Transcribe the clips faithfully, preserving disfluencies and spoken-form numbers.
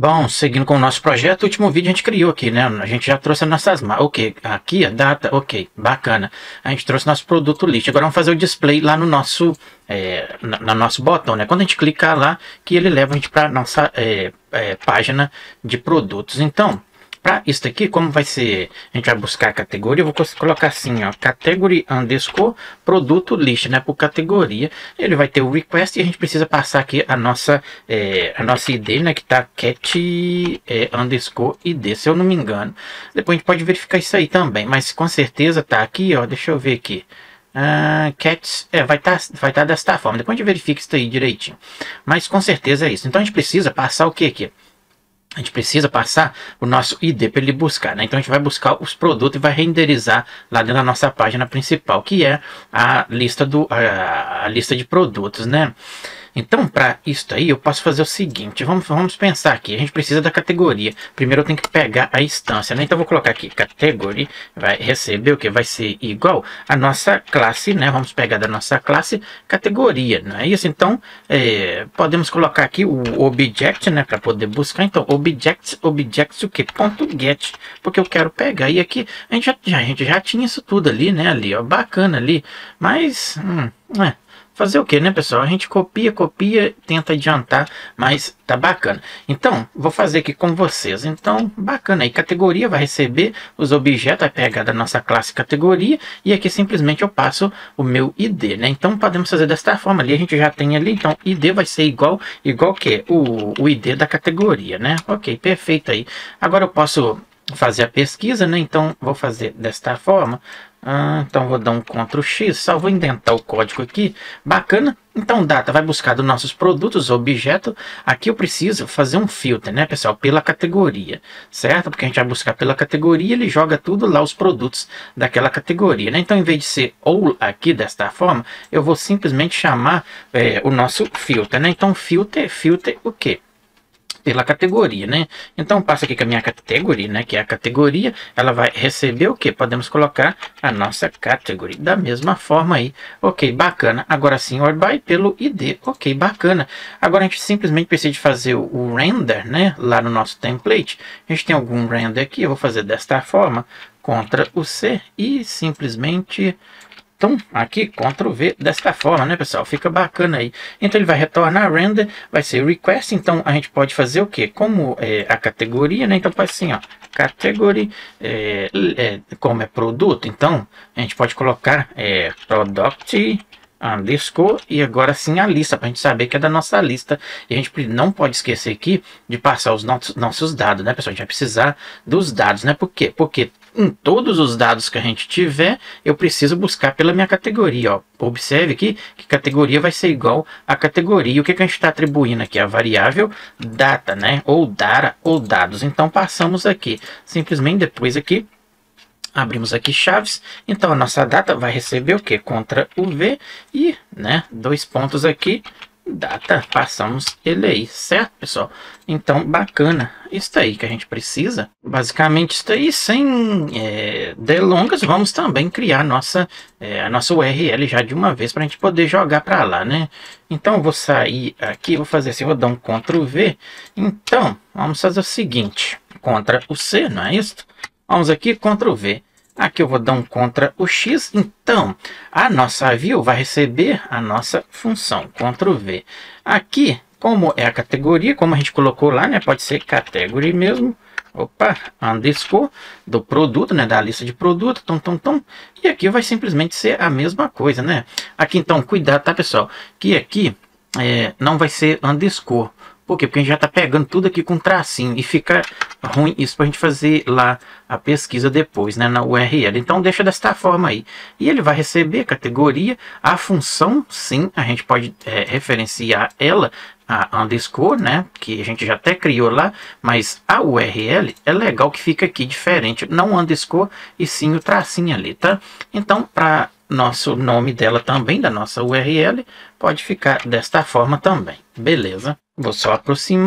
Bom, seguindo com o nosso projeto, o último vídeo a gente criou aqui, né? A gente já trouxe as nossas marcas. Ok, aqui a data, ok, bacana. A gente trouxe nosso produto list. Agora vamos fazer o display lá no nosso, é, na, no nosso botão, né? Quando a gente clicar lá, que ele leva a gente para nossa é, é, página de produtos. Então, para isso aqui, como vai ser, a gente vai buscar a categoria, eu vou colocar assim, ó, category underscore produto list, né, por categoria. Ele vai ter o request e a gente precisa passar aqui a nossa, é, a nossa I D, né, que tá cat é, underscore I D, se eu não me engano. Depois a gente pode verificar isso aí também, mas com certeza tá aqui, ó, deixa eu ver aqui. Uh, cats, é, vai estar tá, vai tá desta forma, depois a gente verifica isso aí direitinho. Mas com certeza é isso. Então a gente precisa passar o que aqui? A gente precisa passar o nosso I D para ele buscar, né? Então a gente vai buscar os produtos e vai renderizar lá dentro da nossa página principal, que é a lista, do, a, a lista de produtos, né? Então, para isso aí, eu posso fazer o seguinte, vamos, vamos pensar aqui, a gente precisa da categoria. Primeiro eu tenho que pegar a instância, né? Então eu vou colocar aqui, category, vai receber o que? Vai ser igual a nossa classe, né? Vamos pegar da nossa classe categoria, não é isso? Então, é, podemos colocar aqui o object, né? Para poder buscar. Então, object, object o que? Ponto get, porque eu quero pegar. E aqui, a gente já, a gente já tinha isso tudo ali, né? Ali, ó, bacana ali, mas, hum, é. Fazer o que, né, pessoal? A gente copia, copia, tenta adiantar, mas tá bacana. Então, vou fazer aqui com vocês. Então, bacana aí. Categoria vai receber os objetos, vai pegar da nossa classe categoria, e aqui simplesmente eu passo o meu I D, né? Então, podemos fazer desta forma ali. A gente já tem ali, então, I D vai ser igual, igual que o, o I D da categoria, né? Ok, perfeito aí. Agora eu posso fazer a pesquisa, né? Então, vou fazer desta forma. Ah, então vou dar um control X, só vou indentar o código aqui, bacana. Então data vai buscar dos nossos produtos, objeto. Aqui eu preciso fazer um filtro, né, pessoal, pela categoria, certo? Porque a gente vai buscar pela categoria, ele joga tudo lá, os produtos daquela categoria, né? Então em vez de ser ou aqui desta forma, eu vou simplesmente chamar é, o nosso filtro, né? Então filter, filter o quê? Pela categoria, né? Então passa aqui com a minha categoria, né? Que é a categoria, ela vai receber o que? Podemos colocar a nossa category da mesma forma aí. Ok, bacana. Agora sim, or by pelo I D. Ok, bacana. Agora a gente simplesmente precisa de fazer o render, né? Lá no nosso template. A gente tem algum render aqui. Eu vou fazer desta forma, contra o C e simplesmente... Então, aqui, control V, desta forma, né, pessoal? Fica bacana aí. Então, ele vai retornar render, vai ser request. Então, a gente pode fazer o quê? Como é a categoria, né? Então, faz assim, ó. Category, é, é, como é produto, então, a gente pode colocar é, product underscore e agora sim a lista, para a gente saber que é da nossa lista. E a gente não pode esquecer aqui de passar os nossos, nossos dados, né, pessoal? A gente vai precisar dos dados, né? Por quê? Porque em todos os dados que a gente tiver, eu preciso buscar pela minha categoria, ó. Observe aqui que categoria vai ser igual a categoria. O que, que a gente está atribuindo aqui? A variável data, né? Ou data ou dados. Então passamos aqui, simplesmente depois aqui, abrimos aqui chaves, então a nossa data vai receber o que? Contra o V e, né, dois pontos aqui, data, passamos ele aí, certo, pessoal? Então, bacana, isso aí que a gente precisa, basicamente isso aí, sem é, delongas, vamos também criar nossa, é, a nossa U R L já de uma vez, para a gente poder jogar para lá, né? Então, eu vou sair aqui, vou fazer assim, vou dar um control V, então, vamos fazer o seguinte, contra o C, não é isso? Vamos aqui, control V. Aqui eu vou dar um contra o X. Então, a nossa view vai receber a nossa função, control V. Aqui, como é a categoria, como a gente colocou lá, né? Pode ser category mesmo. Opa, underscore do produto, né? Da lista de produto, tom, tom, tom. E aqui vai simplesmente ser a mesma coisa, né? Aqui, então, cuidado, tá, pessoal? Que aqui é, não vai ser underscore. Por quê? Porque a gente já está pegando tudo aqui com tracinho e fica ruim isso para a gente fazer lá a pesquisa depois, né, na U R L. Então deixa desta forma aí. E ele vai receber categoria, a função, sim, a gente pode é, referenciar ela, a underscore, né, que a gente já até criou lá, mas a U R L é legal que fica aqui diferente, não underscore e sim o tracinho ali, tá? Então, para nosso nome dela também, da nossa U R L, pode ficar desta forma também, beleza? Vou só aproximar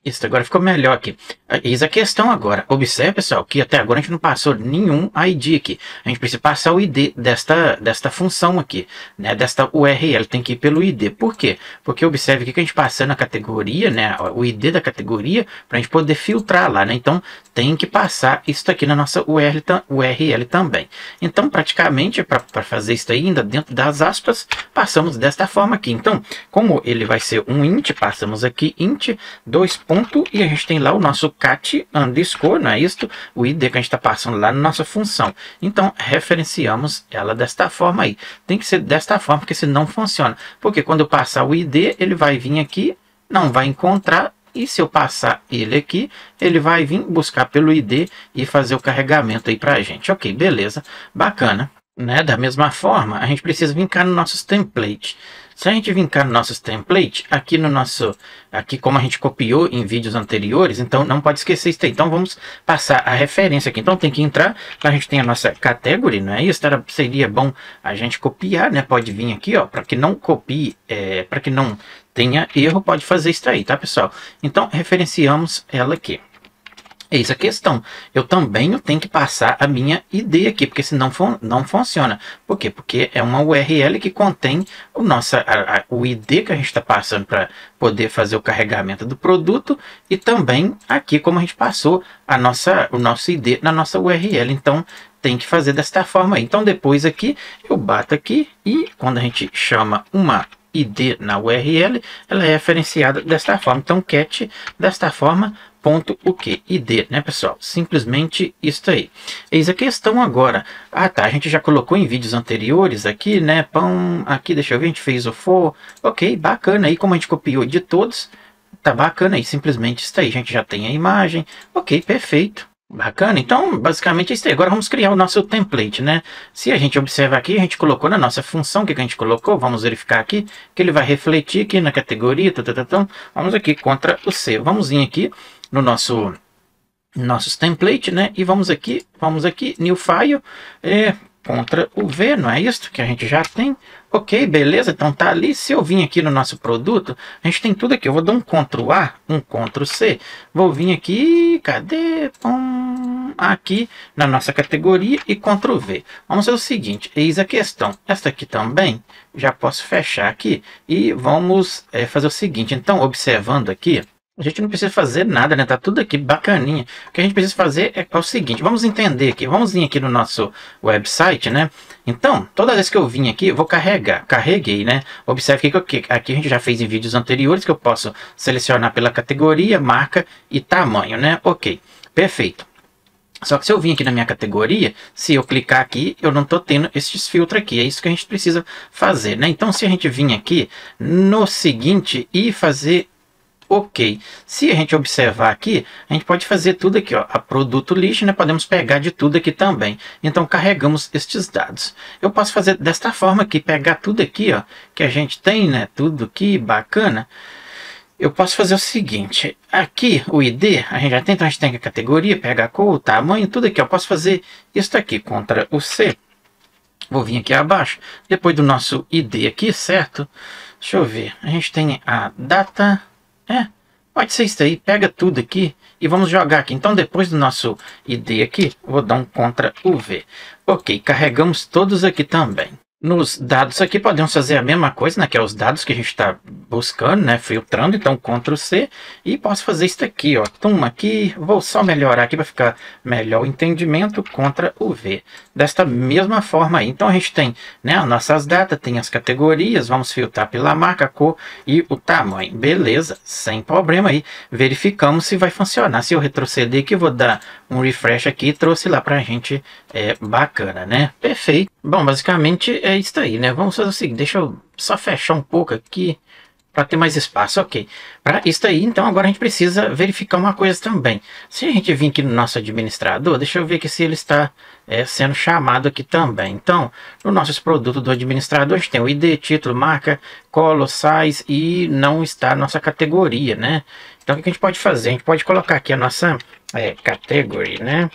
Isso, agora ficou melhor aqui. Eis a questão agora. Observe, pessoal, que até agora a gente não passou nenhum I D aqui. A gente precisa passar o I D desta, desta função aqui, né? Desta U R L. Tem que ir pelo I D. Por quê? Porque observe aqui que a gente passou na categoria, né? O I D da categoria, para a gente poder filtrar lá, né? Então, tem que passar isso aqui na nossa U R L, U R L também. Então, praticamente, para fazer isso aí, ainda dentro das aspas, passamos desta forma aqui. Então, como ele vai ser um int, passamos aqui int, dois pontos, e a gente tem lá o nosso cat underscore, não é isso? O I D que a gente está passando lá na nossa função. Então, referenciamos ela desta forma aí. Tem que ser desta forma, porque senão funciona. Porque quando eu passar o I D, ele vai vir aqui, não vai encontrar, e se eu passar ele aqui, ele vai vir buscar pelo I D e fazer o carregamento aí para a gente. Ok, beleza, bacana. Né? Da mesma forma, a gente precisa vincar no nossos template. Se a gente vincar no nossos template, aqui no nosso, aqui como a gente copiou em vídeos anteriores, então não pode esquecer isso aí. Então vamos passar a referência aqui. Então tem que entrar, a gente tem a nossa category, não é isso? Era, seria bom a gente copiar, né? Pode vir aqui, ó, para que não copie, é, para que não tenha erro, pode fazer isso aí, tá, pessoal? Então referenciamos ela aqui. Eis a questão, eu também tenho que passar a minha I D aqui, porque senão fun não funciona. Por quê? Porque é uma U R L que contém o, nossa, a, a, o I D que a gente está passando para poder fazer o carregamento do produto, e também aqui como a gente passou a nossa, o nosso I D na nossa U R L. Então tem que fazer desta forma aí. Então depois aqui eu bato aqui, e quando a gente chama uma I D na U R L, ela é referenciada desta forma. Então cat desta forma, ponto o que? I D, né, pessoal? Simplesmente isso aí. Eis a questão agora. Ah, tá, a gente já colocou em vídeos anteriores aqui, né, pão, aqui, deixa eu ver, a gente fez o for, ok, bacana, aí como a gente copiou de todos, tá bacana aí, simplesmente isso aí, a gente já tem a imagem, ok, perfeito. Bacana, então basicamente é isso aí. Agora vamos criar o nosso template, né? Se a gente observar aqui, a gente colocou na nossa função, o que a gente colocou, vamos verificar aqui, que ele vai refletir aqui na categoria, então vamos aqui contra o C, vamos vir aqui no nosso nossos template, né? E vamos aqui, vamos aqui, new file, é, contra o V, não é isso que a gente já tem? Ok, beleza, então tá ali. Se eu vim aqui no nosso produto, a gente tem tudo aqui. Eu vou dar um Ctrl A, um Ctrl C, vou vir aqui, cadê? Pum, aqui na nossa categoria e Ctrl V. Vamos fazer o seguinte, eis a questão. Esta aqui também, já posso fechar aqui e vamos é, fazer o seguinte. Então, observando aqui, a gente não precisa fazer nada, né? Tá tudo aqui bacaninha. O que a gente precisa fazer é, é o seguinte, vamos entender aqui, vamos vir aqui no nosso website, né? Então, toda vez que eu vim aqui, eu vou carregar, carreguei, né? Observe que, que aqui a gente já fez em vídeos anteriores, que eu posso selecionar pela categoria, marca e tamanho, né? Ok, perfeito. Só que se eu vim aqui na minha categoria, se eu clicar aqui, eu não estou tendo esses filtros aqui. É isso que a gente precisa fazer, né? Então, se a gente vir aqui no seguinte e fazer ok, se a gente observar aqui, a gente pode fazer tudo aqui, ó, a produto list, né? Podemos pegar de tudo aqui também. Então carregamos estes dados. Eu posso fazer desta forma aqui, pegar tudo aqui, ó, que a gente tem, né? Tudo aqui, bacana. Eu posso fazer o seguinte, aqui o I D, a gente já tem, então a gente tem a categoria, pega a cor, o tamanho, tudo aqui. Eu posso fazer isso aqui, contra o C. Vou vir aqui abaixo, depois do nosso I D aqui, certo? Deixa eu ver, a gente tem a data. É, pode ser isso aí, pega tudo aqui e vamos jogar aqui. Então, depois do nosso I D aqui, vou dar um contra o V. Ok, carregamos todos aqui também. Nos dados aqui podemos fazer a mesma coisa, né? Que é os dados que a gente está buscando, né? Filtrando, então Ctrl C. E posso fazer isso aqui, ó. Tum, aqui, vou só melhorar aqui para ficar melhor o entendimento, contra o V. Desta mesma forma aí. Então a gente tem, né, as nossas datas, tem as categorias, vamos filtrar pela marca, cor e o tamanho. Beleza, sem problema aí. Verificamos se vai funcionar. Se eu retroceder aqui, vou dar um refresh aqui e trouxe lá pra gente, é bacana, né? Perfeito. Bom, basicamente é isso aí, né? Vamos fazer o seguinte, deixa eu só fechar um pouco aqui para ter mais espaço, ok. Para isso aí, então agora a gente precisa verificar uma coisa também. Se a gente vir aqui no nosso administrador, deixa eu ver aqui se ele está é, sendo chamado aqui também. Então, no nosso produto do administrador, a gente tem o I D, título, marca, color, size e não está a nossa categoria, né? Então o que a gente pode fazer? A gente pode colocar aqui a nossa é, category, né?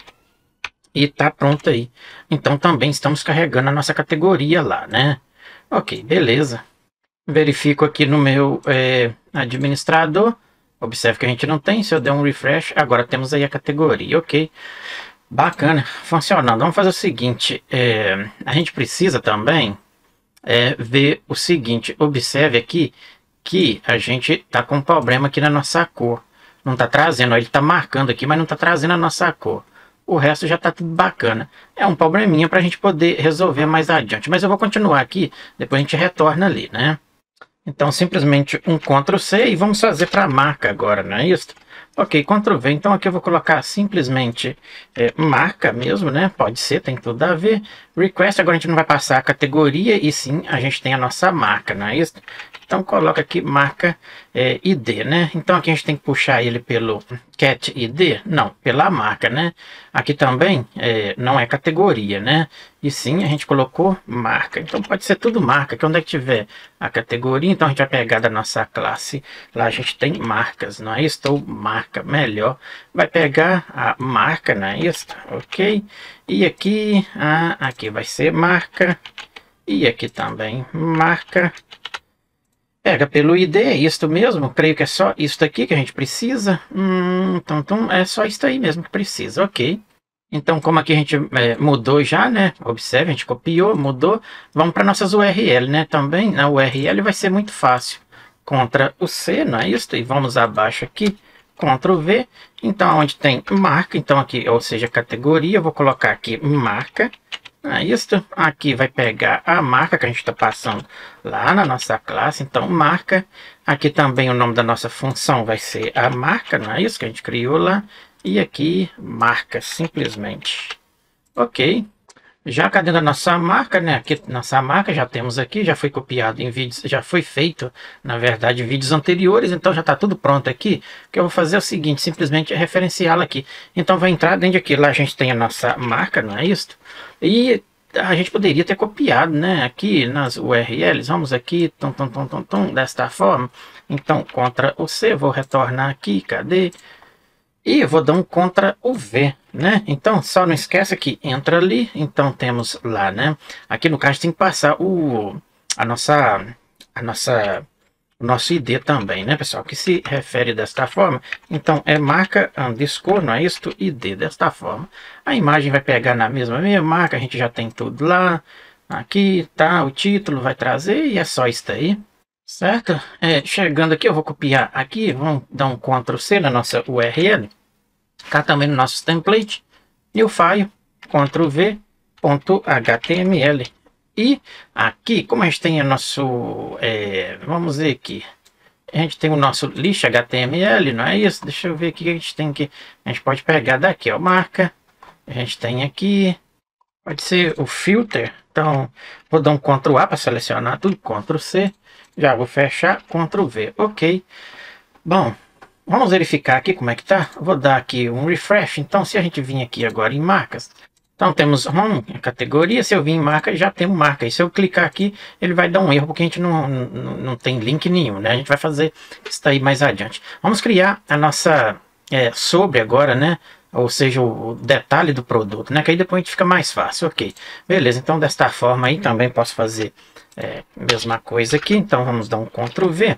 E tá pronto aí. Então também estamos carregando a nossa categoria lá, né? Ok, beleza. Verifico aqui no meu é, administrador. Observe que a gente não tem. Se eu der um refresh, agora temos aí a categoria, ok. Bacana, funcionando. Vamos fazer o seguinte, é, a gente precisa também é, ver o seguinte, observe aqui que a gente está com um problema aqui na nossa cor. Não está trazendo, ele está marcando aqui, mas não está trazendo a nossa cor. O resto já está tudo bacana. É um probleminha para a gente poder resolver mais adiante. Mas eu vou continuar aqui, depois a gente retorna ali, né? Então, simplesmente um control C e vamos fazer para a marca agora, não é isso? Ok, control V. Então, aqui eu vou colocar simplesmente é, marca mesmo, né? Pode ser, tem tudo a ver. Request, agora a gente não vai passar a categoria e sim a gente tem a nossa marca, não é isso? Então, coloca aqui marca é, I D, né? Então, aqui a gente tem que puxar ele pelo cat I D? Não, pela marca, né? Aqui também é, não é categoria, né? E sim, a gente colocou marca. Então, pode ser tudo marca, que onde é que tiver a categoria, então a gente vai pegar da nossa classe. Lá a gente tem marcas, não é isso? Ou marca, melhor. Vai pegar a marca, não é isso? Ok? E aqui, ah, aqui vai ser marca. E aqui também marca. Pega pelo I D, é isto mesmo, creio que é só isso aqui que a gente precisa. Hum, então, então é só isso aí mesmo que precisa, ok. Então, como aqui a gente é, mudou já, né? Observe, a gente copiou, mudou. Vamos para nossas U R L, né? Também na U R L vai ser muito fácil. Contra o C, não é isso? E vamos abaixo aqui, control V. Então, onde tem marca, então aqui, ou seja, categoria, eu vou colocar aqui marca. É isso, aqui vai pegar a marca que a gente está passando lá na nossa classe, então marca. Aqui também o nome da nossa função vai ser a marca, não é isso que a gente criou lá. E aqui marca simplesmente. Ok, já cadê a nossa marca, né? Aqui nossa marca já temos aqui, já foi copiado em vídeos, já foi feito, na verdade, em vídeos anteriores, então já está tudo pronto aqui. O que eu vou fazer é o seguinte, simplesmente referenciá-la aqui. Então vai entrar dentro aqui, lá a gente tem a nossa marca, não é isso? E a gente poderia ter copiado, né? Aqui nas U R Ls, vamos aqui, tum, tum, tum, tum, tum, desta forma. Então, contra o C, vou retornar aqui, cadê? E eu vou dar um contra o V, né? Então, só não esquece que entra ali, então temos lá, né? Aqui no caso tem que passar o, a nossa, a nossa, o nosso I D também, né, pessoal? Que se refere desta forma. Então, é marca underscore, não é isso? I D desta forma. A imagem vai pegar na mesma, mesma marca, a gente já tem tudo lá. Aqui tá o título, vai trazer e é só isso aí. Certo? É, chegando aqui, eu vou copiar aqui, vamos dar um control C na nossa U R L, cá também no nosso template, new file, control V, ponto H T M L. E aqui, como a gente tem o nosso, é, vamos ver aqui, a gente tem o nosso list H T M L, não é isso? Deixa eu ver aqui que a gente tem que, a gente pode pegar daqui, ó, marca, a gente tem aqui, pode ser o filter, então vou dar um control A para selecionar tudo, control C. Já vou fechar, control V, ok. Bom, vamos verificar aqui como é que tá. Vou dar aqui um refresh. Então, se a gente vir aqui agora em marcas, então temos home, categoria. Se eu vir em marca, já temos marca. E se eu clicar aqui, ele vai dar um erro, porque a gente não, não, não tem link nenhum, né? A gente vai fazer isso aí mais adiante. Vamos criar a nossa é, sobre agora, né? Ou seja, o detalhe do produto, né? Que aí depois a gente fica mais fácil, ok. Beleza, então desta forma aí também posso fazer é, mesma coisa aqui. Então vamos dar um control V.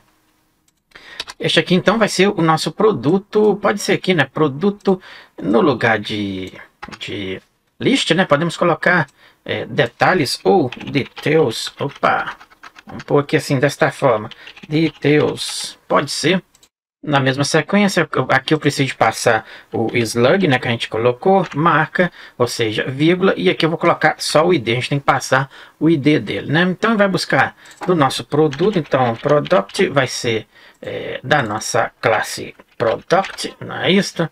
Este aqui então vai ser o nosso produto, pode ser aqui, né? Produto no lugar de, de list, né? Podemos colocar é, detalhes ou details. Opa, vamos pôr aqui assim, desta forma. Details, pode ser. Na mesma sequência, aqui eu preciso passar o slug, né, que a gente colocou, marca, ou seja, vírgula, e aqui eu vou colocar só o I D, a gente tem que passar o I D dele, né? Então vai buscar do nosso produto, então product vai ser é, da nossa classe product, não é isso?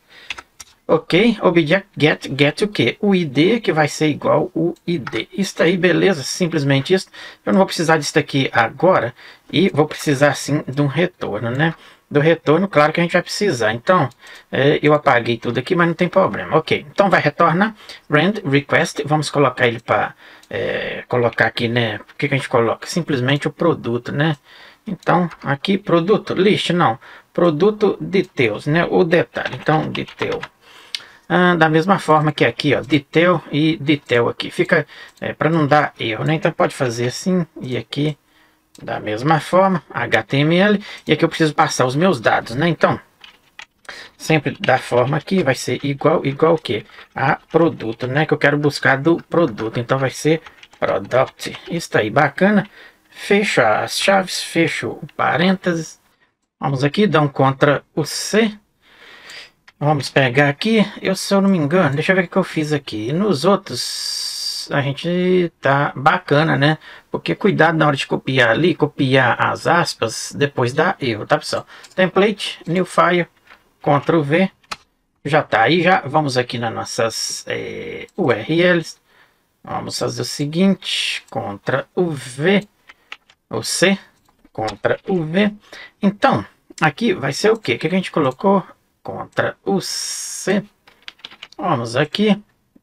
Ok, object get, get o que? O I D que vai ser igual o I D. Isso aí, beleza, simplesmente isso. Eu não vou precisar disso aqui agora e vou precisar sim de um retorno, né? Do retorno, claro que a gente vai precisar. Então, é, eu apaguei tudo aqui, mas não tem problema. Ok, então vai retornar rand request. Vamos colocar ele para é, colocar aqui, né? O que, que a gente coloca? Simplesmente o produto, né? Então, aqui, produto, list, não. Produto details, né? O detalhe. Então, detail. Ah, da mesma forma que aqui, ó, detail e detail aqui. Fica é, para não dar erro, né? Então, pode fazer assim e aqui. Da mesma forma, H T M L, e aqui eu preciso passar os meus dados, né? Então, Sempre da forma que vai ser igual, igual o que? A produto, né? Que eu quero buscar do produto. Então vai ser product. Isso aí, bacana. Fecho as chaves, fecho o parênteses. Vamos aqui, dar um contra o C. Vamos pegar aqui, eu se eu não me engano, deixa eu ver o que eu fiz aqui. Nos outros, a gente tá bacana, né? Porque cuidado na hora de copiar ali, copiar as aspas, depois dá erro, tá pessoal? Template, new file, Ctrl V, já tá aí, já vamos aqui nas nossas é, U R Ls. Vamos fazer o seguinte, Ctrl V, o C, Ctrl V. Então, aqui vai ser o que? O que a gente colocou? Contra o C. Vamos aqui.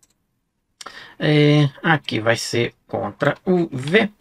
É, aqui vai ser contra o V.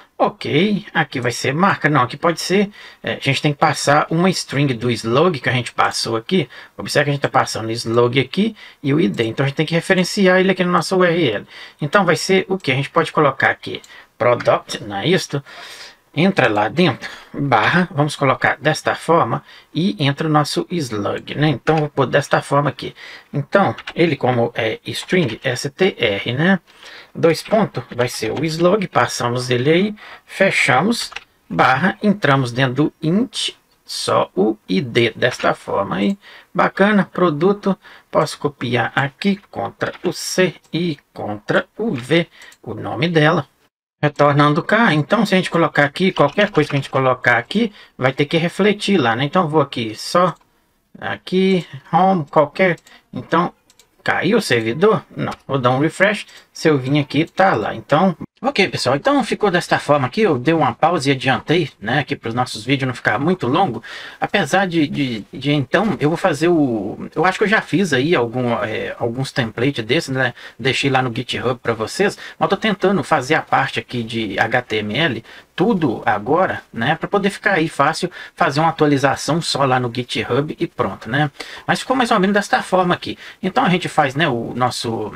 Ok. Aqui vai ser marca. Não, aqui pode ser. É, a gente tem que passar uma string do slug que a gente passou aqui. Observe que a gente está passando o slug aqui e o I D. Então a gente tem que referenciar ele aqui no nosso U R L. Então vai ser o que? A gente pode colocar aqui product, não é isto? Entra lá dentro, barra, vamos colocar desta forma e entra o nosso slug, né? Então, vou pôr desta forma aqui. Então, ele como é string, str, né? Dois pontos, vai ser o slug, passamos ele aí, fechamos, barra, entramos dentro do int, só o I D, desta forma aí. Bacana, produto, posso copiar aqui, contra o C e contra o V, o nome dela. Retornando cá, então se a gente colocar aqui, qualquer coisa que a gente colocar aqui, vai ter que refletir lá, né? Então vou aqui, só aqui, home, qualquer, então caiu o servidor? Não, vou dar um refresh, se eu vim aqui, tá lá, então... Ok, pessoal, então ficou desta forma aqui, eu dei uma pausa e adiantei, né, aqui para os nossos vídeos não ficar muito longo, apesar de, de, de, então, eu vou fazer o, eu acho que eu já fiz aí algum, é, alguns templates desses, né, deixei lá no GitHub para vocês, mas tô tentando fazer a parte aqui de H T M L, tudo agora, né, para poder ficar aí fácil, fazer uma atualização só lá no GitHub e pronto, né, mas ficou mais ou menos desta forma aqui, então a gente faz, né, o nosso...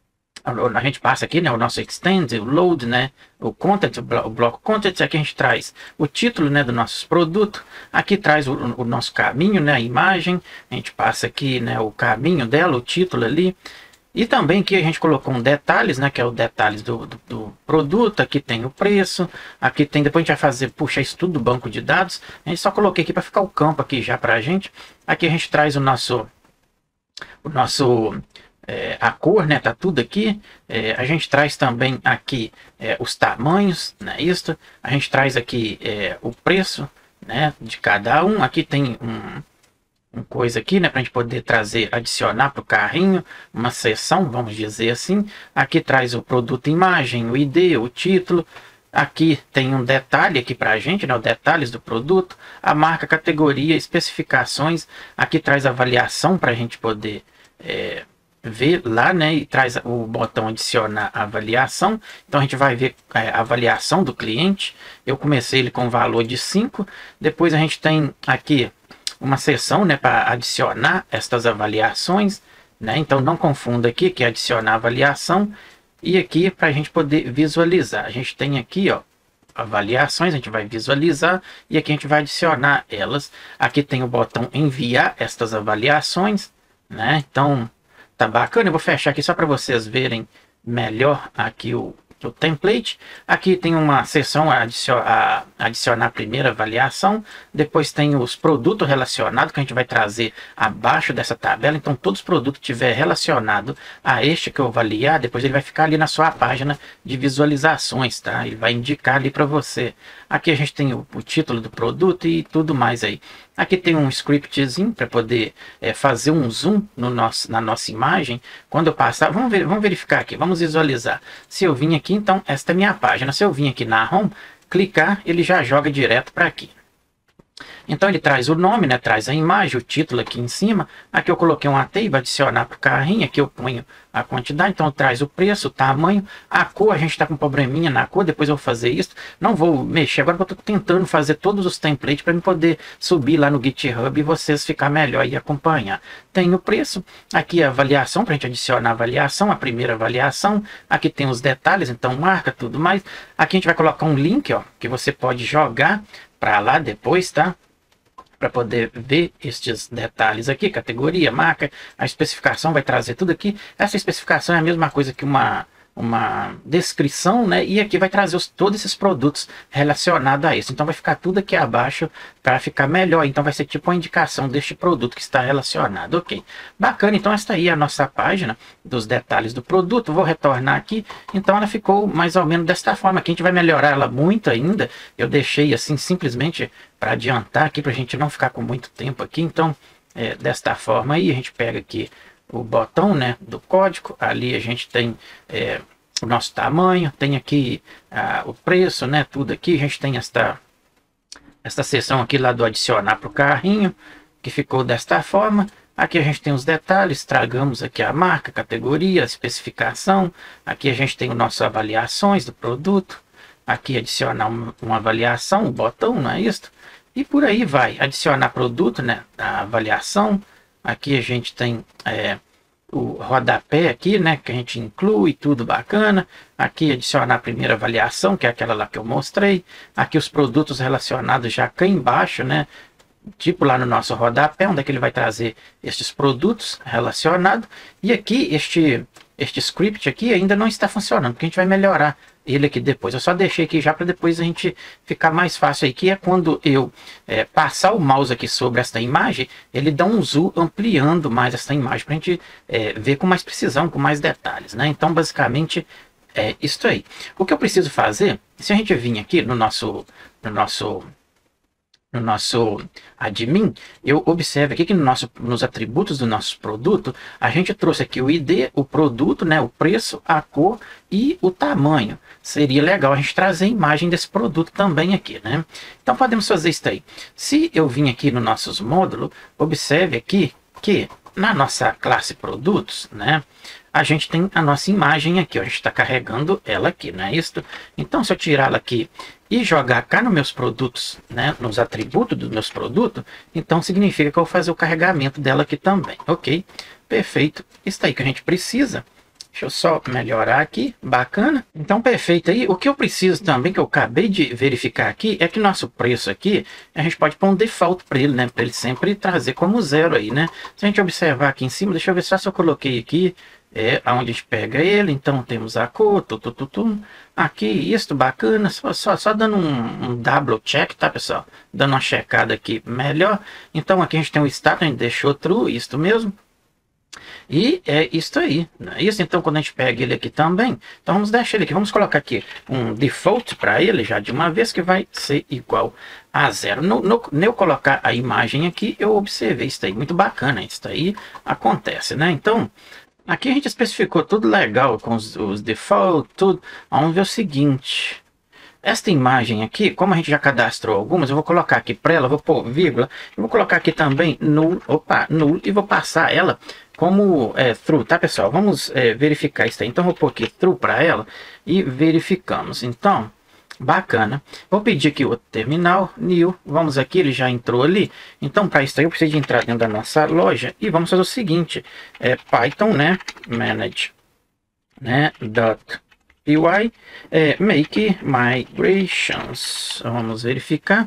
A gente passa aqui, né, o nosso extend, o load, né, o content, o bloco content, aqui a gente traz o título, né, do nossos produtos, aqui traz o, o nosso caminho, né, a imagem, a gente passa aqui, né, o caminho dela, o título ali, e também aqui a gente colocou um detalhes, né, que é o detalhes do, do, do produto, aqui tem o preço, aqui tem, depois a gente vai fazer, puxar isso tudo do banco de dados, a gente só coloquei aqui para ficar o campo aqui já para a gente, aqui a gente traz o nosso, o nosso... É, a cor, né, tá tudo aqui, é, a gente traz também aqui é, os tamanhos, né, isso, a gente traz aqui é, o preço, né, de cada um, aqui tem um, um coisa aqui, né, pra gente poder trazer, adicionar para o carrinho, uma seção, vamos dizer assim, aqui traz o produto imagem, o I D, o título, aqui tem um detalhe aqui para a gente, né, os detalhes do produto, a marca, categoria, especificações, aqui traz a avaliação para a gente poder é, ver lá, né, e traz o botão adicionar avaliação, então a gente vai ver é, a avaliação do cliente, eu comecei ele com valor de cinco, depois a gente tem aqui uma seção, né, para adicionar estas avaliações, né, então não confunda aqui que é adicionar avaliação, e aqui para a gente poder visualizar, a gente tem aqui, ó, avaliações, a gente vai visualizar, e aqui a gente vai adicionar elas, aqui tem o botão enviar estas avaliações, né, então... Tá bacana, eu vou fechar aqui só para vocês verem melhor aqui o, o template. Aqui tem uma seção a, a adicionar a primeira avaliação. Depois tem os produtos relacionados que a gente vai trazer abaixo dessa tabela. Então todos os produtos que tiver relacionado a este que eu avaliar, depois ele vai ficar ali na sua página de visualizações, tá? Ele vai indicar ali para você. Aqui a gente tem o, o título do produto e tudo mais aí. Aqui tem um scriptzinho para poder é, fazer um zoom no nosso, na nossa imagem. Quando eu passar, vamos, ver, vamos verificar aqui, vamos visualizar. Se eu vim aqui, então esta é a minha página. Se eu vim aqui na Home, clicar, ele já joga direto para aqui. Então ele traz o nome, né? Traz a imagem, o título aqui em cima. Aqui eu coloquei um AT, vai adicionar para o carrinho. Aqui eu ponho a quantidade, então traz o preço, o tamanho, a cor. A gente está com um probleminha na cor, depois eu vou fazer isso. Não vou mexer agora, porque eu estou tentando fazer todos os templates para eu poder subir lá no GitHub e vocês ficar melhor e acompanhar. Tem o preço, aqui a avaliação, para a gente adicionar a avaliação, a primeira avaliação. Aqui tem os detalhes, então marca tudo mais. Aqui a gente vai colocar um link, ó, que você pode jogar para lá depois, tá? para poder ver estes detalhes aqui, categoria, marca, a especificação vai trazer tudo aqui. Essa especificação é a mesma coisa que uma uma descrição, né? E aqui vai trazer os, todos esses produtos relacionados a isso. Então vai ficar tudo aqui abaixo para ficar melhor. Então vai ser tipo uma indicação deste produto que está relacionado. Ok, bacana. Então esta aí é a nossa página dos detalhes do produto. Vou retornar aqui. Então ela ficou mais ou menos desta forma. Aqui a gente vai melhorar ela muito ainda. Eu deixei assim simplesmente para adiantar aqui, para a gente não ficar com muito tempo aqui. Então é, desta forma aí a gente pega aqui o botão, né, do código. Ali a gente tem é, o nosso tamanho, tem aqui ah, o preço, né, tudo aqui. A gente tem esta, esta seção aqui lá do adicionar para o carrinho, que ficou desta forma. Aqui a gente tem os detalhes, tragamos aqui a marca, categoria, especificação. Aqui a gente tem o nosso avaliações do produto. Aqui adicionar uma, uma avaliação, o botão, não é isso? E por aí vai, adicionar produto, né, a avaliação. Aqui a gente tem é, o rodapé aqui, né, que a gente inclui, tudo bacana. Aqui adicionar a primeira avaliação, que é aquela lá que eu mostrei. Aqui os produtos relacionados já cá embaixo, né, tipo lá no nosso rodapé, onde é que ele vai trazer estes produtos relacionados. E aqui este, este script aqui ainda não está funcionando, porque a gente vai melhorar ele aqui depois. Eu só deixei aqui já para depois a gente ficar mais fácil aí, que é quando eu é, passar o mouse aqui sobre esta imagem, ele dá um zoom ampliando mais essa imagem para a gente é, ver com mais precisão, com mais detalhes, né? Então basicamente é isso aí. O que eu preciso fazer, se a gente vir aqui no nosso no nosso no nosso admin, eu observo aqui que no nosso, nos atributos do nosso produto, a gente trouxe aqui o I D, o produto, né, o preço, a cor e o tamanho. Seria legal a gente trazer a imagem desse produto também aqui, né? Então podemos fazer isso aí. Se eu vim aqui no nossos módulos, observe aqui que na nossa classe produtos, né, a gente tem a nossa imagem aqui, ó, a gente está carregando ela aqui, não é isso? Então se eu tirá-la aqui e jogar cá nos meus produtos, né, nos atributos dos meus produtos, então significa que eu vou fazer o carregamento dela aqui também, ok? Perfeito, isso aí que a gente precisa. Deixa eu só melhorar aqui, bacana. Então perfeito aí, o que eu preciso também, que eu acabei de verificar aqui, é que nosso preço aqui, a gente pode pôr um default para ele, né, para ele sempre trazer como zero aí, né? Se a gente observar aqui em cima, deixa eu ver só se eu coloquei aqui, é aonde a gente pega ele. Então temos a cor, tu, tu, tu, tu. Aqui, isso, bacana, só, só, só dando um, um double check, tá pessoal? Dando uma checada aqui melhor. Então aqui a gente tem o status, a gente deixou true, isso mesmo. E é isso aí, não é isso? Então quando a gente pega ele aqui também, então vamos deixar ele aqui, vamos colocar aqui um default para ele já de uma vez, que vai ser igual a zero. No, no, no eu colocar a imagem aqui, eu observei isso aí, muito bacana, isso aí acontece, né? Então aqui a gente especificou tudo legal com os, os default, tudo. Vamos ver o seguinte. Esta imagem aqui, como a gente já cadastrou algumas, eu vou colocar aqui para ela, vou pôr vírgula, eu vou colocar aqui também null, opa, null, e vou passar ela como é, true, tá pessoal? Vamos é, verificar isso aí. Então vou pôr aqui true para ela e verificamos. Então, bacana. Vou pedir aqui o terminal, new, vamos aqui, ele já entrou ali. Então para isso aí eu preciso de entrar dentro da nossa loja e vamos fazer o seguinte, é Python, né, manage, né, dot py, é, make migrations. Vamos verificar.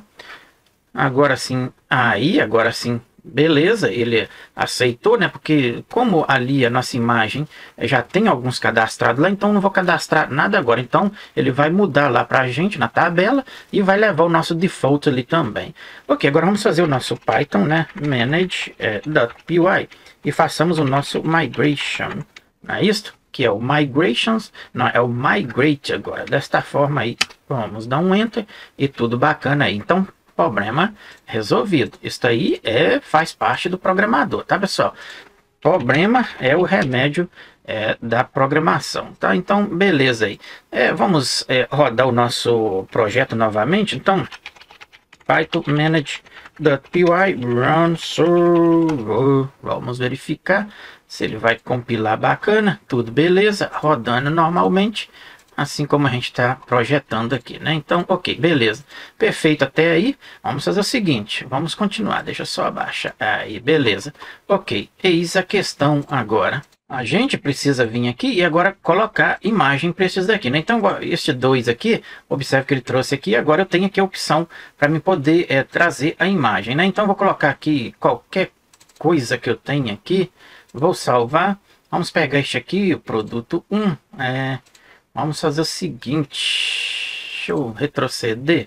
Agora sim, aí, agora sim, beleza, ele aceitou, né? Porque como ali a nossa imagem já tem alguns cadastrados lá, então não vou cadastrar nada agora. Então ele vai mudar lá para a gente na tabela e vai levar o nosso default ali também. Ok, agora vamos fazer o nosso Python, né? Manage é, .py e façamos o nosso migration, não é isso? Que é o migrations, não, é o migrate agora, desta forma aí. Vamos dar um enter e tudo bacana aí. Então problema resolvido. Isso aí é, faz parte do programador, tá pessoal? Problema é o remédio é, da programação, tá? Então beleza aí. É, vamos é, rodar o nosso projeto novamente. Então Python manage.py run server. Vamos verificar se ele vai compilar bacana, tudo beleza, rodando normalmente, assim como a gente está projetando aqui, né? Então, ok, beleza, perfeito até aí. Vamos fazer o seguinte, vamos continuar, deixa eu só abaixar, aí, beleza, ok. Eis a questão agora. a gente precisa vir aqui e agora colocar imagem para esses daqui, né? Então, este dois aqui, observe que ele trouxe aqui, agora eu tenho aqui a opção para me poder é, trazer a imagem, né? Então, eu vou colocar aqui qualquer coisa que eu tenha aqui, vou salvar, vamos pegar este aqui, o produto um, é, vamos fazer o seguinte, deixa eu retroceder,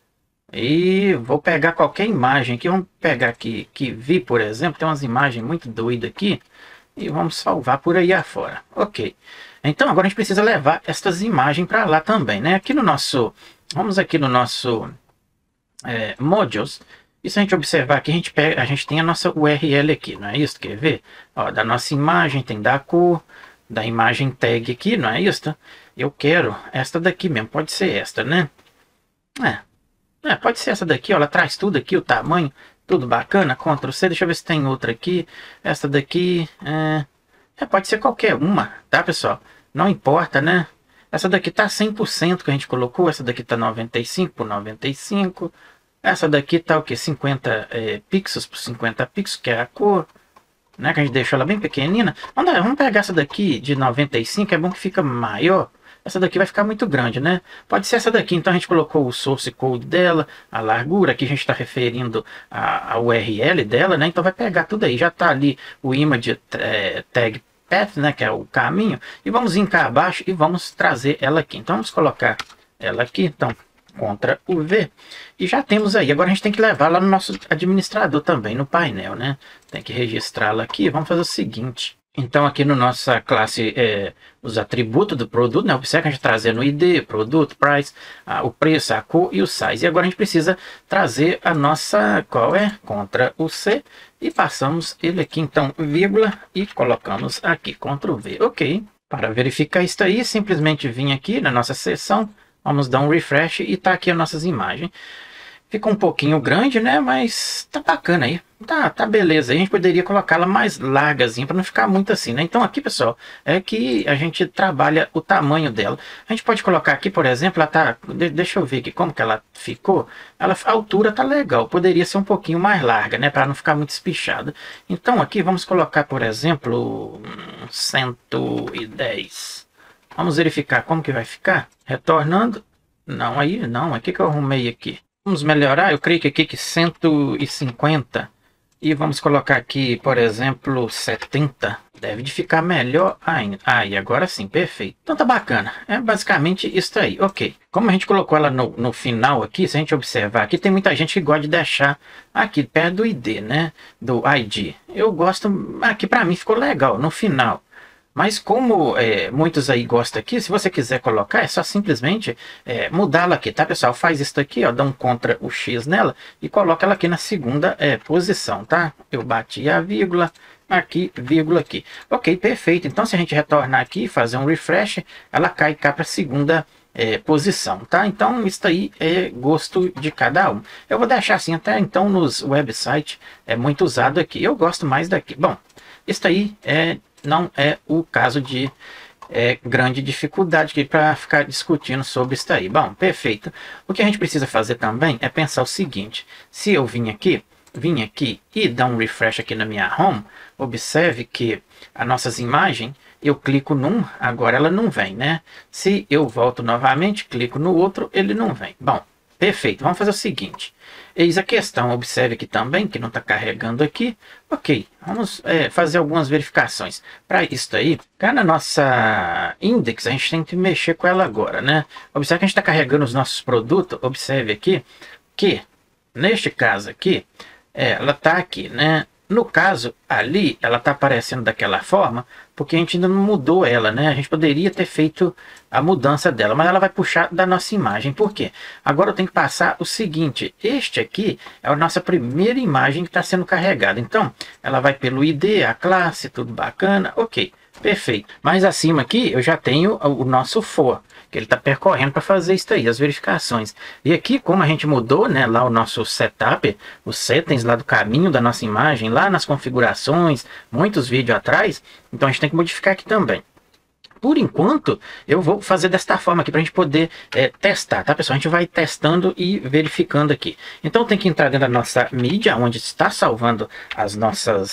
e vou pegar qualquer imagem aqui, vamos pegar aqui, que vi, por exemplo, tem umas imagens muito doidas aqui, e vamos salvar por aí afora. Ok. Então agora a gente precisa levar estas imagens para lá também, né? Aqui no nosso, vamos aqui no nosso é, modules, e se a gente observar aqui, a gente, pega, a gente tem a nossa U R L aqui, não é isso? Quer ver? Ó, da nossa imagem, tem da cor, da imagem tag aqui, não é isso? Eu quero esta daqui mesmo, pode ser esta, né? É. É, pode ser essa daqui, ó, ela traz tudo aqui, o tamanho, tudo bacana, control C, deixa eu ver se tem outra aqui, essa daqui, é, é, pode ser qualquer uma, tá pessoal, não importa, né, essa daqui tá cem por cento que a gente colocou, essa daqui tá noventa e cinco por noventa e cinco, essa daqui tá o que, cinquenta é, pixels por cinquenta pixels, que é a cor, né, que a gente deixou ela bem pequenina, vamos, vamos pegar essa daqui de noventa e cinco, é bom que fica maior. Essa daqui vai ficar muito grande, né? Pode ser essa daqui. Então a gente colocou o source code dela, a largura, aqui a gente está referindo a, a U R L dela, né? Então vai pegar tudo aí. Já está ali o image é, tag path, né? Que é o caminho. E vamos vir cá abaixo e vamos trazer ela aqui. Então vamos colocar ela aqui. Então, contra o V. E já temos aí. Agora a gente tem que levar lá no nosso administrador também, no painel, né? Tem que registrá-la aqui. Vamos fazer o seguinte. Então aqui no nossa classe, é, os atributos do produto, né? Observe que a gente trazer no I D, produto, price, a, o preço, a cor e o size. E agora a gente precisa trazer a nossa, qual é? Contra o C. E passamos ele aqui, então, vírgula, e colocamos aqui, Ctrl V. Ok. Para verificar isso aí, simplesmente vim aqui na nossa seção, vamos dar um refresh e tá aqui as nossas imagens. Fica um pouquinho grande, né? Mas tá bacana aí. Tá, tá beleza. A gente poderia colocá-la mais largazinha para não ficar muito assim, né? Então aqui, pessoal, é que a gente trabalha o tamanho dela. A gente pode colocar aqui, por exemplo, ela tá... Deixa eu ver aqui como que ela ficou. Ela, a altura tá legal. Poderia ser um pouquinho mais larga, né? Para não ficar muito espichada. Então aqui vamos colocar, por exemplo, cento e dez. Vamos verificar como que vai ficar. Retornando. Não, aí não. O que que eu arrumei aqui? Vamos melhorar, eu creio que aqui que cento e cinquenta e vamos colocar aqui, por exemplo, setenta. Deve de ficar melhor ainda. Ah, e agora sim, perfeito. Então tá bacana. É basicamente isso aí, ok. Como a gente colocou ela no, no final aqui, se a gente observar aqui, tem muita gente que gosta de deixar aqui perto do I D, né? Do I D. Eu gosto, aqui para mim ficou legal, no final. Mas como é, muitos aí gostam aqui, se você quiser colocar, é só simplesmente é, mudá-la aqui, tá pessoal? Faz isso aqui, ó, dá um contra o X nela e coloca ela aqui na segunda é, posição, tá? Eu bati a vírgula, aqui, vírgula aqui. Ok, perfeito. Então se a gente retornar aqui e fazer um refresh, ela cai cá para a segunda é, posição, tá? Então isso aí é gosto de cada um. Eu vou deixar assim até então nos websites, é muito usado aqui. Eu gosto mais daqui. Bom, isso aí é... não é o caso de é, grande dificuldade para ficar discutindo sobre isso aí. Bom, perfeito. O que a gente precisa fazer também é pensar o seguinte. Se eu vim aqui, vim aqui e dar um refresh aqui na minha home, observe que as nossas imagens, eu clico num, agora ela não vem, né? Se eu volto novamente, clico no outro, ele não vem. Bom, perfeito. Vamos fazer o seguinte. Eis a questão, observe aqui também, que não está carregando aqui. Ok, vamos é, fazer algumas verificações. Para isso aí, cá na nossa index, a gente tem que mexer com ela agora, né? Observe que a gente está carregando os nossos produtos. Observe aqui que, neste caso aqui, é, ela está aqui, né? No caso, ali, ela está aparecendo daquela forma, porque a gente ainda não mudou ela, né? A gente poderia ter feito a mudança dela, mas ela vai puxar da nossa imagem. Por quê? Agora eu tenho que passar o seguinte, este aqui é a nossa primeira imagem que está sendo carregada. Então, ela vai pelo I D, a classe, tudo bacana, ok, perfeito. Mais acima aqui, eu já tenho o nosso for, que ele está percorrendo para fazer isso aí, as verificações. E aqui, como a gente mudou, né, lá o nosso setup, os settings lá do caminho da nossa imagem, lá nas configurações, muitos vídeos atrás, então a gente tem que modificar aqui também. Por enquanto, eu vou fazer desta forma aqui para a gente poder é, testar, tá pessoal? A gente vai testando e verificando aqui. Então tem que entrar dentro da nossa mídia, onde está salvando as nossas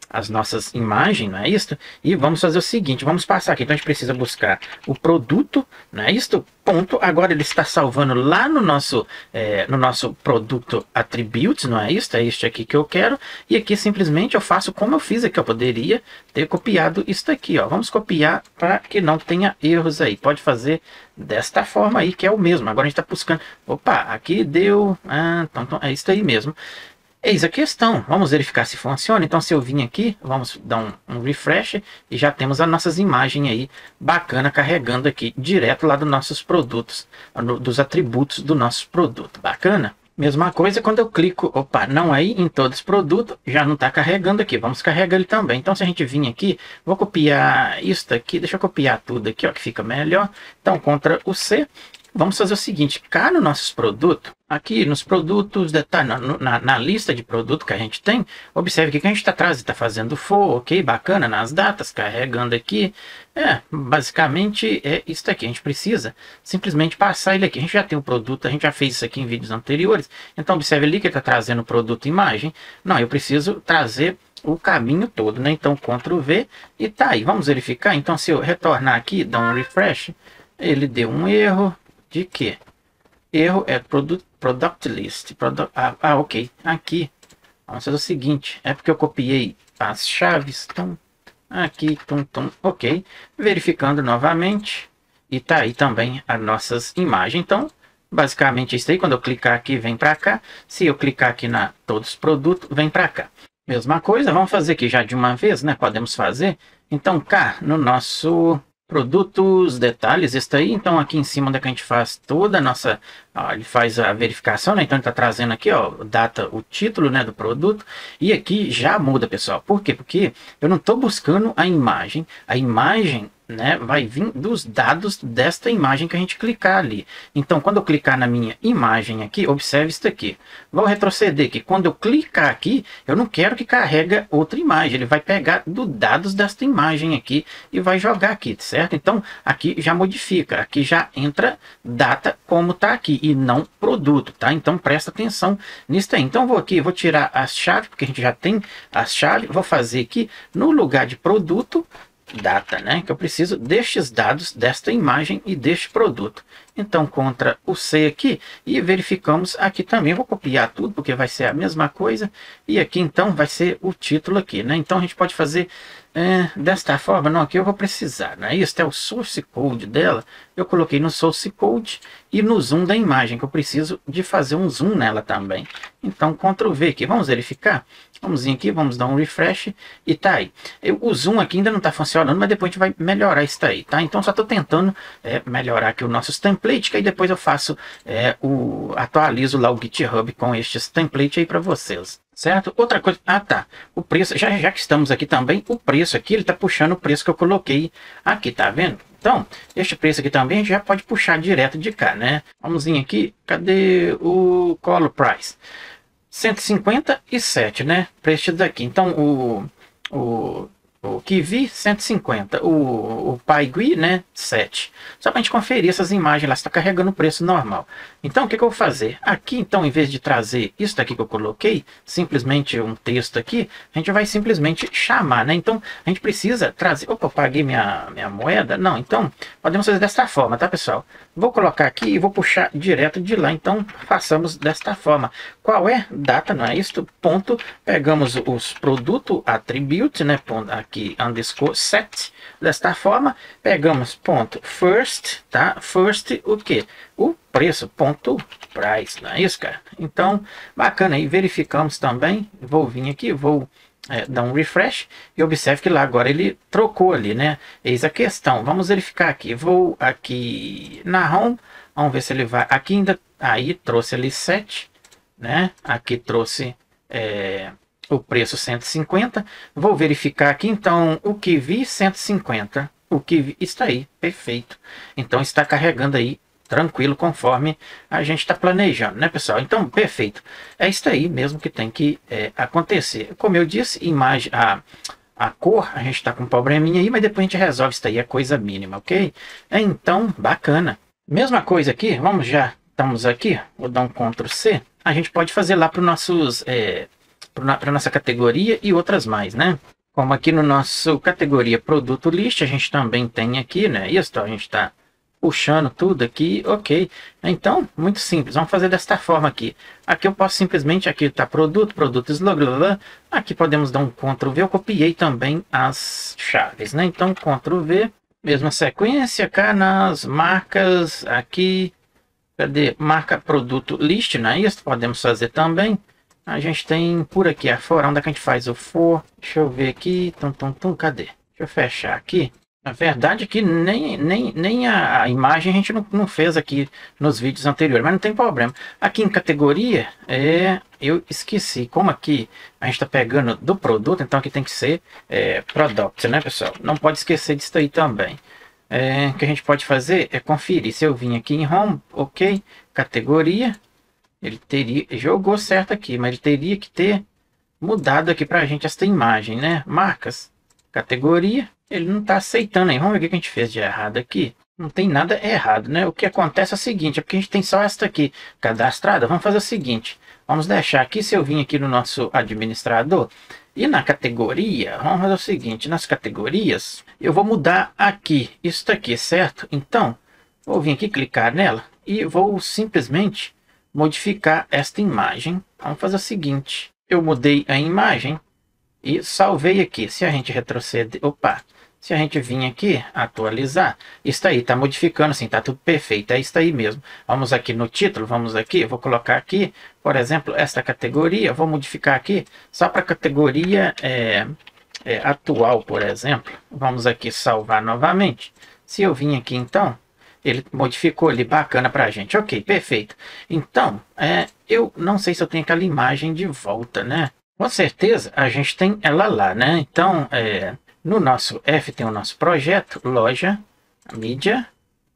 as nossas imagens, não é isso? E vamos fazer o seguinte, vamos passar aqui. Então a gente precisa buscar o produto, não é isso? Ponto. Agora ele está salvando lá no nosso, é, no nosso produto attributes, não é isso? É este aqui que eu quero. E aqui simplesmente eu faço como eu fiz aqui. Eu poderia ter copiado isso aqui, ó. Vamos copiar para que não tenha erros aí. Pode fazer desta forma aí, que é o mesmo. Agora a gente está buscando. Opa, aqui deu. Ah, então, então é isso aí mesmo. Eis a questão, vamos verificar se funciona. Então se eu vim aqui, vamos dar um, um refresh e já temos as nossas imagens aí bacana carregando aqui direto lá dos nossos produtos, dos atributos do nosso produto, bacana? Mesma coisa quando eu clico, opa, não aí em todos os produtos, já não está carregando aqui, vamos carregar ele também. Então se a gente vir aqui, vou copiar isso daqui, deixa eu copiar tudo aqui, ó, que fica melhor. Então Ctrl o C. Vamos fazer o seguinte, cá nos nossos produtos, aqui nos produtos, detalhe, na, na, na lista de produto que a gente tem, observe aqui que a gente está atrás, está fazendo for, ok, bacana, nas datas, carregando aqui, é, basicamente é isso aqui, a gente precisa simplesmente passar ele aqui, a gente já tem o produto, a gente já fez isso aqui em vídeos anteriores, então observe ali que ele está trazendo o produto imagem, não, eu preciso trazer o caminho todo, né, então Ctrl V e tá aí, vamos verificar, então se eu retornar aqui, dar um refresh, ele deu um erro, de que? Erro é product, product list. Product, ah, ah, ok. Aqui. Vamos fazer o seguinte. É porque eu copiei as chaves. Tum, aqui. Tum, tum, ok. Verificando novamente. E tá aí também as nossas imagens. Então, basicamente isso aí. Quando eu clicar aqui, vem para cá. Se eu clicar aqui na todos os produtos, vem para cá. Mesma coisa. Vamos fazer aqui já de uma vez, né? Podemos fazer. Então, cá no nosso produtos, detalhes, está aí. Então aqui em cima onde é que a gente faz toda a nossa, ó, ele faz a verificação, né? Então ele está trazendo aqui, ó, data, o título, né, do produto, e aqui já muda, pessoal. Por quê? Porque eu não estou buscando a imagem, a imagem, né, vai vir dos dados desta imagem que a gente clicar ali. Então quando eu clicar na minha imagem aqui, observe isso aqui. Vou retroceder que quando eu clicar aqui, eu não quero que carrega outra imagem, ele vai pegar dos dados desta imagem aqui e vai jogar aqui, certo? Então aqui já modifica, aqui já entra data como está aqui e não produto, tá? Então presta atenção nisso aí. Então vou aqui, vou tirar as chaves, porque a gente já tem as chaves, vou fazer aqui no lugar de produto, data, né? Que eu preciso destes dados, desta imagem e deste produto. Então, Ctrl o C aqui e verificamos aqui também. Eu vou copiar tudo, porque vai ser a mesma coisa. E aqui, então, vai ser o título aqui, né? Então, a gente pode fazer é, desta forma. Não, aqui eu vou precisar, né? Isso é o source code dela. Eu coloquei no source code e no zoom da imagem, que eu preciso de fazer um zoom nela também. Então, Ctrl V aqui. Vamos verificar? Vamos vir aqui, vamos dar um refresh e tá aí. Eu, o zoom aqui ainda não está funcionando, mas depois a gente vai melhorar isso aí, tá? Então, só estou tentando é, melhorar aqui os nossos templates, que aí depois eu faço, é, o, atualizo lá o GitHub com estes templates aí para vocês. Certo? Outra coisa, ah tá, o preço, já, já que estamos aqui também, o preço aqui, ele está puxando o preço que eu coloquei aqui, tá vendo? Então, este preço aqui também a gente já pode puxar direto de cá, né? Vamos vir aqui, cadê o color price? cento e cinquenta e sete, né? Preço daqui. Então, o, o, o Kiwi, cento e cinquenta. O, o Paigui, né? sete. Só para a gente conferir essas imagens lá, está carregando o preço normal. Então, o que, que eu vou fazer? Aqui, então, em vez de trazer isso daqui que eu coloquei, simplesmente um texto aqui, a gente vai simplesmente chamar, né? Então, a gente precisa trazer... Opa, eu paguei minha, minha moeda? Não, então, podemos fazer desta forma, tá, pessoal? Vou colocar aqui e vou puxar direto de lá. Então, façamos desta forma. Qual é? Data, não é isso? Ponto. Pegamos os produto attribute, né? Ponto, aqui, underscore set. Desta forma, pegamos ponto first, tá? First, o que? O preço, ponto price, não é isso, cara? Então, bacana aí, verificamos também. Vou vir aqui, vou é, dar um refresh e observe que lá agora ele trocou ali, né? Eis a questão. Vamos verificar aqui. Vou aqui na home, vamos ver se ele vai. Aqui ainda, aí trouxe ali sete, né? Aqui trouxe é, o preço cento e cinquenta. Vou verificar aqui, então, o que vi cento e cinquenta. O que vi, está aí, perfeito. Então, está carregando aí tranquilo, conforme a gente está planejando, né, pessoal? Então, perfeito. É isso aí mesmo que tem que é, acontecer. Como eu disse, imagem, a, a cor, a gente está com um probleminha aí, mas depois a gente resolve isso aí, é coisa mínima, ok? Então, bacana. Mesma coisa aqui, vamos já, estamos aqui, vou dar um Ctrl C. A gente pode fazer lá para os nossos... É, para a nossa categoria e outras mais, né? Como aqui no nosso categoria produto list, a gente também tem aqui, né? Isso, a gente está puxando tudo aqui, ok. Então, muito simples, vamos fazer desta forma aqui. Aqui eu posso simplesmente, aqui está produto, produto slogan, blá, blá, blá. Aqui podemos dar um control V, eu copiei também as chaves, né? Então, control V, mesma sequência, cá nas marcas, aqui, cadê? Marca produto list, não é isso? Podemos fazer também. A gente tem por aqui afora, onde é que a gente faz o for? Deixa eu ver aqui, tum, tum, tum, cadê? Deixa eu fechar aqui. Na verdade aqui nem, nem, nem a, a imagem a gente não, não fez aqui nos vídeos anteriores, mas não tem problema. Aqui em categoria, é, eu esqueci, como aqui a gente está pegando do produto, então aqui tem que ser é, product, né pessoal? Não pode esquecer disso aí também. É, o que a gente pode fazer é conferir, se eu vim aqui em home, ok, categoria, ele teria, jogou certo aqui, mas ele teria que ter mudado aqui para a gente esta imagem, né? Marcas, categoria, ele não está aceitando aí. Vamos ver o que a gente fez de errado aqui. Não tem nada errado, né? O que acontece é o seguinte, é porque a gente tem só esta aqui cadastrada. Vamos fazer o seguinte, vamos deixar aqui, se eu vim aqui no nosso administrador, e na categoria, vamos fazer o seguinte, nas categorias, eu vou mudar aqui, isso aqui, certo? Então, vou vir aqui, clicar nela, e vou simplesmente modificar esta imagem. Vamos fazer o seguinte, eu mudei a imagem e salvei aqui. Se a gente retroceder, opa, se a gente vir aqui, atualizar, isso aí, está modificando assim, está tudo perfeito, é isso aí mesmo. Vamos aqui no título, vamos aqui, eu vou colocar aqui, por exemplo, esta categoria, vou modificar aqui, só para a categoria é, é, atual, por exemplo. Vamos aqui salvar novamente. Se eu vim aqui então, ele modificou ali, bacana pra gente. Ok, perfeito. Então, é, eu não sei se eu tenho aquela imagem de volta, né? Com certeza, a gente tem ela lá, né? Então, é, no nosso F tem o nosso projeto, loja, mídia,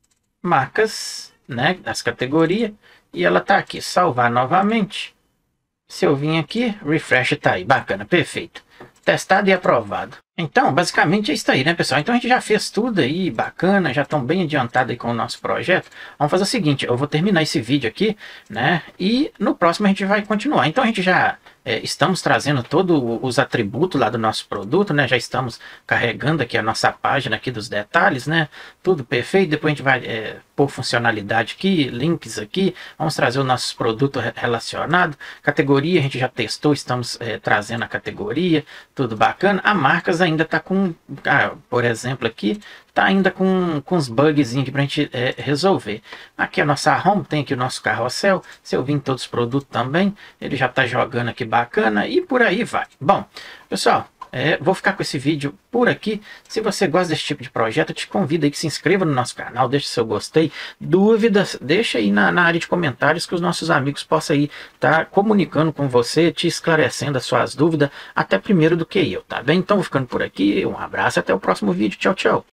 marcas, né? As categorias. E ela tá aqui, salvar novamente. Se eu vim aqui, refresh tá aí, bacana, perfeito. Testado e aprovado. Então, basicamente é isso aí, né, pessoal? Então a gente já fez tudo aí, bacana, já estão bem adiantados aí com o nosso projeto. Vamos fazer o seguinte, eu vou terminar esse vídeo aqui, né? E no próximo a gente vai continuar. Então a gente já é, estamos trazendo todos os atributos lá do nosso produto, né? Já estamos carregando aqui a nossa página aqui dos detalhes, né? Tudo perfeito. Depois a gente vai é, pôr funcionalidade aqui, links aqui. Vamos trazer os nossos produtos relacionados. Categoria a gente já testou, estamos é, trazendo a categoria, tudo bacana. A marcas ainda está com, ah, por exemplo aqui, tá ainda com, com uns bugs aqui para a gente é, resolver. Aqui a nossa home, tem aqui o nosso carrossel. Se eu vim em todos os produtos também, ele já está jogando aqui bacana e por aí vai. Bom, pessoal, é, vou ficar com esse vídeo por aqui. Se você gosta desse tipo de projeto, eu te convido aí que se inscreva no nosso canal, deixe seu gostei, dúvidas, deixa aí na, na área de comentários que os nossos amigos possam aí estar comunicando com você, te esclarecendo as suas dúvidas, até primeiro do que eu, tá bem? Então vou ficando por aqui, um abraço, até o próximo vídeo, tchau, tchau.